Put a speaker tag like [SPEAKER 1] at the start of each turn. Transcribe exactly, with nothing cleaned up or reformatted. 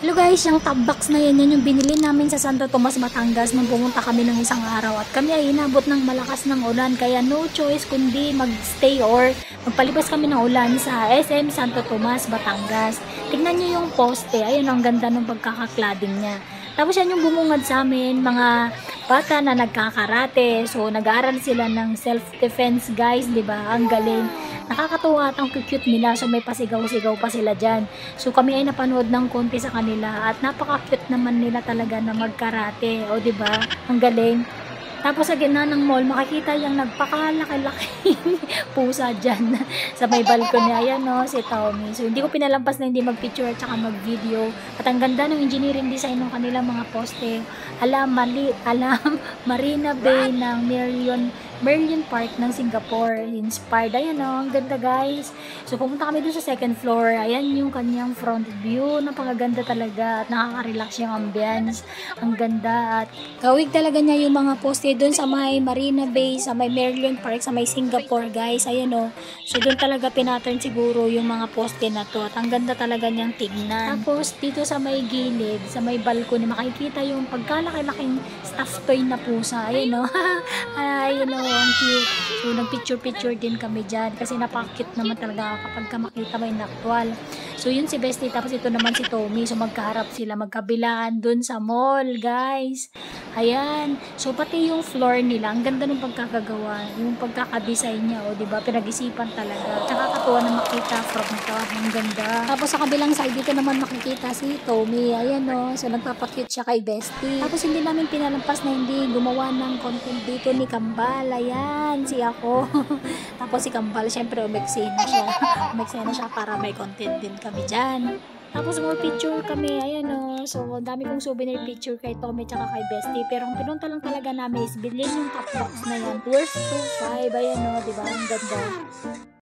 [SPEAKER 1] Hello guys, yung top box na yan, yan yung binili namin sa Santo Tomas, Batangas nung pumunta kami ng isang araw at kami ay inabot ng malakas ng ulan kaya no choice kundi magstay or magpalibas kami ng ulan sa S M Santo Tomas, Batangas. Tignan nyo yung poste, ayun ang ganda ng pagkakaklading niya. Tapos yan yung bumungad sa amin, mga bata na nagkakarate, so nag-aaral sila ng self-defense guys, di ba? Ang galing. Nakakatuwa at ang cute nila, so may pasigaw-sigaw pa sila dyan. So kami ay napanood ng konti sa kanila at napaka-cute naman nila talaga na magkarate, o diba? Ang galing. Tapos sa gitna ng mall, makikita yung nagpakalaki-laki pusa dyan sa may balcony. Ayan no, si Tommy. So hindi ko pinalampas na hindi mag-picture at saka mag-video. At ang ganda ng engineering design ng kanilang mga poste. Alam, mali, alam, Marina Bay ng Merlion Merlion Park ng Singapore. Inspired. Ayan o, ang ganda guys. So pumunta kami dun sa second floor. Ayan yung kanyang front view. Napakaganda talaga at nakaka-relax yung ambience. Ang ganda at kawig talaga niya yung mga poste dun sa may Marina Bay, sa may Merlion Park, sa may Singapore guys. Ayan o. So dun talaga pinattern siguro yung mga poste na to. At ang ganda talaga niyang tignan. Tapos dito sa may gilid, sa may balcony, makikita yung pagkalaki-laking stuffed toy na pusa. Ayan o. Ayan o. Ang cute. So, nag-picture-picture din kami dyan kasi napaka-cute naman talaga kapag ka makita mo yung actual. So, yun si Bestie. Tapos, ito naman si Tommy. So, magkaharap sila. Magkabilaan dun sa mall, guys. Ayan. So, pati yung floor nila. Ang ganda ng pagkakagawa. Yung pagkakadesign niya. O, diba? Pinag-isipan talaga. Tsaka katuwa na makita from ito. Ang ganda. Tapos, sa kabilang side, dito naman makikita si Tommy. Ayan, o. So, nagpapakute siya kay Bestie. Tapos, hindi namin pinalampas na hindi gumawa ng content dito ni Kambal. Ayan, si ako. Tapos si Kambal, syempre umeksena siya. Umeksena siya para may content din kami dyan. Tapos more picture kami, ayan o. So, dami kong souvenir picture kay Tommy tsaka kay Bestie. Pero ang pinunta lang talaga namin is bilhin yung top box na yan. Worth two five, ayan o, diba? Ang ganda.